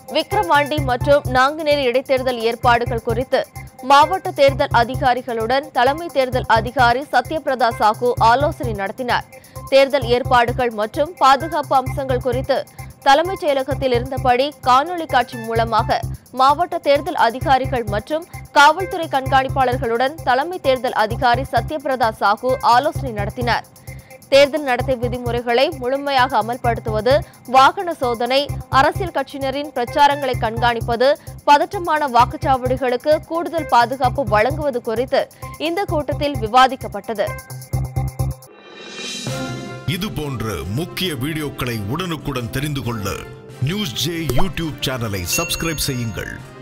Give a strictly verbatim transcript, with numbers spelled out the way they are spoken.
விக்கிரவாண்டி மற்றும் நாங்குநேரி இடைத்தேர்தல் ஏற்பாடுகள் குறித்து மாவட்ட தேர்தல் அதிகாரிகளுடன் தலைமை தேர்தல் அதிகாரி சத்யபிரதா சாஹூ ஆலோசனை நடத்தினார். தேர்தல் ஏற்பாடுகள் மற்றும் பாதுகாப்பு அம்சங்கள் குறித்து தலைமைச் செயலகத்தில் இருந்தபடி காணொலி காட்சி மூலமாக மாவட்ட தேர்தல் அதிகாரிகள் மற்றும் காவல்துறை கண்காணிப்பாளர்களுடன் தலைமை தேர்தல் அதிகாரி சத்யபிரதா சாஹூ ஆலோசனை நடத்தினார். தேர்தல் நடத்தை விதிமுறைகளை முழுமையாக அமல்படுத்துவது, வாகன சோதனை, அரசியல் கட்சியினரின் பிரச்சாரங்களை கண்காணிப்பது, பதற்றமான வாக்குச்சாவடிகளுக்கு கூடுதல் பாதுகாப்பு வழங்குவது குறித்து இந்த கூட்டத்தில் விவாதிக்கப்பட்டது. இது போன்ற முக்கிய வீடியோக்களை உடனுக்குடன் தெரிந்து கொள்ள நியூஸ் ஜே யூடியூப் சேனலை சப்ஸ்கிரைப் செய்யுங்கள்.